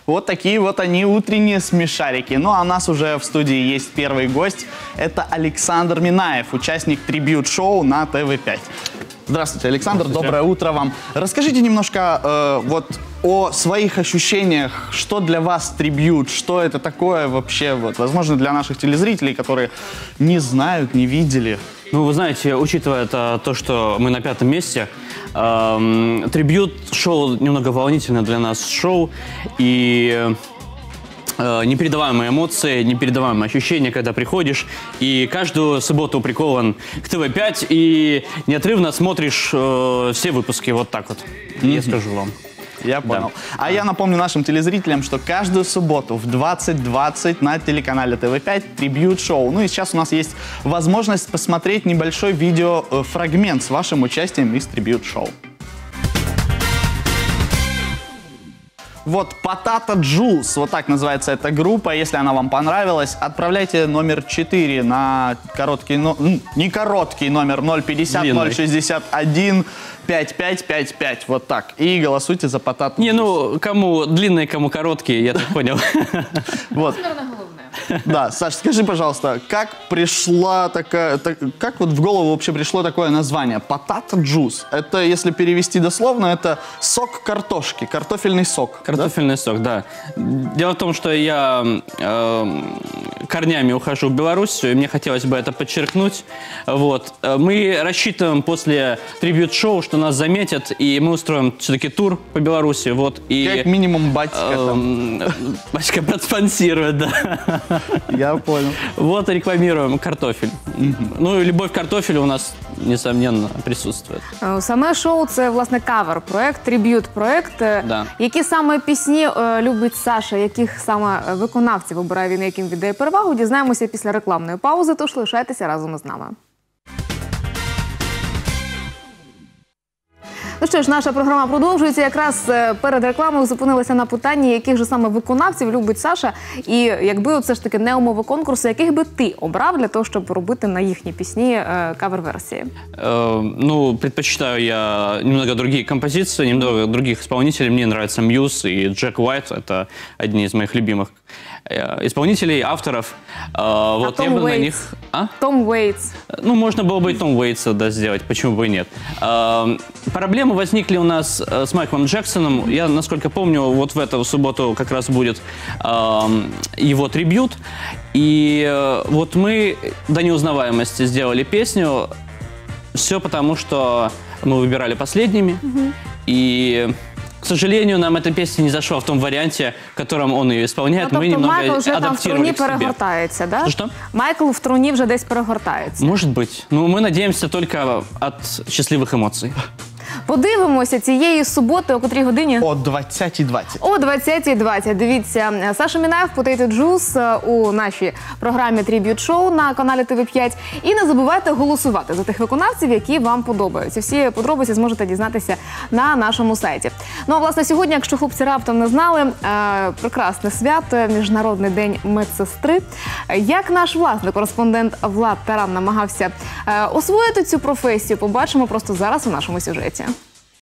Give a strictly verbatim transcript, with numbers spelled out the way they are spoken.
Вот такие вот они утренние смешарики. Ну а у нас уже в студии есть первый гость. Это Александр Минаев, участник трибьют-шоу на тэ вэ пять. Здравствуйте, Александр, Здравствуйте. Доброе утро вам. Расскажите немножко э, вот о своих ощущениях, что для вас трибьют, что это такое вообще, вот, возможно, для наших телезрителей, которые не знают, не видели. Ну, вы знаете, учитывая это, то, что мы на пятом месте, эм, трибьют-шоу немного волнительное для нас шоу, и э, непередаваемые эмоции, непередаваемые ощущения, когда приходишь, и каждую субботу прикован к тэ вэ пять, и неотрывно смотришь э, все выпуски, вот так вот, mm-hmm. я скажу вам. Я понял. Да. А я напомню нашим телезрителям, что каждую субботу в двадцать двадцать на телеканале тэ вэ пять трибьют-шоу. Ну и сейчас у нас есть возможность посмотреть небольшой видеофрагмент с вашим участием из трибьют-шоу. Вот Potato Juice, вот так называется эта группа. Если она вам понравилась, отправляйте номер четыре на короткий, но... не короткий номер ноль пятьдесят ноль шестьдесят один пять пять пять пять. Вот так. И голосуйте за Potato Juice. Не, ну, кому длинные, кому короткие, я так понял. Вот. Да, Саш, скажи, пожалуйста, как пришла такая, так, как вот в голову вообще пришло такое название Potato Juice? Это, если перевести дословно, это сок картошки, картофельный сок. Картофельный да? сок, да. Дело в том, что я э, корнями ухожу в Белоруссию, и мне хотелось бы это подчеркнуть. Вот. Мы рассчитываем после трибьют-шоу, что нас заметят, и мы устроим все-таки тур по Беларуси. Вот, и, как минимум батька э, там. Батька подспонсирует, да. Я понял. Вот рекламируем картофель. Mm-hmm. Ну и любовь к картофелю у нас, несомненно, присутствует. Саме шоу – це, власне, кавер-проект, триб'ют-проект. Да. Які саме пісні е, любить Саша, яких саме виконавців обирає він, яким віддає перевагу, дізнаємося після рекламної паузи, тож лишайтеся разом із нами. Ну що ж, наша програма продовжується. Якраз перед рекламою зупинилися на питанні, яких же саме виконавців любить Саша. І якби все ж таки не умови конкурсу, яких би ти обрав для того, щоб робити на їхні пісні кавер-версії? Э, ну, предпочитаю я немного другие композиции, немного других исполнителей. Мне нравится Мьюз и Джек Уайт. Это одни из моих любимых исполнителей, авторов. А вот, Том Уэйтс? А? Том Уэйтс. Ну, можно было бы и Том Уэйтса да, сделать, почему бы и нет. А, проблемы возникли у нас с Майклом Джексоном. Я, насколько помню, вот в эту субботу как раз будет а, его трибьют. И вот мы до неузнаваемости сделали песню. Все потому, что мы выбирали последними. Mm-hmm. И... К сожалению, нам эта песня не зашла в том варианте, в котором он ее исполняет. Ну, мы тобто немного Майкл вже там в труні к себе. перегортається, да? Что? Майкл в труні вже десь перегортається. Может быть. Но мы надеемся только от счастливых эмоций. Подивимося цієї суботи, о котрій годині? О двадцятій двадцять. О двадцятій двадцять. Дивіться, Саша Мінаєв, Potato Juice у нашій програмі Триб'ют-шоу на каналі тэ вэ п'ять. І не забувайте голосувати за тих виконавців, які вам подобаються. Всі подробиці зможете дізнатися на нашому сайті. Ну, а власне, сьогодні, якщо хлопці раптом не знали, прекрасне свято, Міжнародний день медсестри. Як наш власний кореспондент Влад Таран намагався освоїти цю професію, побачимо просто зараз у нашому сюжеті.